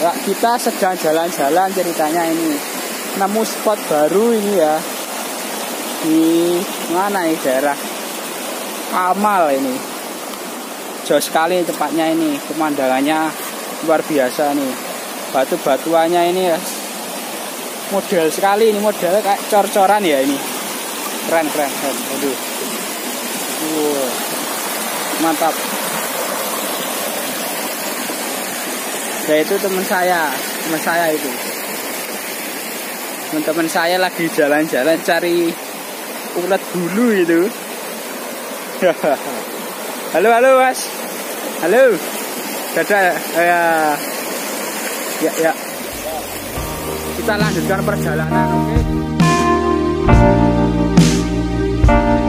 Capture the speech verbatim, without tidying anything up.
Ya, kita sedang jalan-jalan ceritanya ini. Nemu spot baru ini ya. Di mana ini daerah Kamal ini. Jauh sekali tempatnya ini. Pemandangannya luar biasa nih. Batu-batuannya ini ya. Model sekali ini, modelnya kayak cor-coran ya ini. Keren, keren, keren. Aduh. Wow. Mantap. Ya itu teman saya, teman saya itu. Teman-teman saya lagi jalan-jalan cari ulat bulu itu. Halo, halo Mas. Halo. Dadah. Ya. Ya, ya. Kita lanjutkan perjalanan, oke?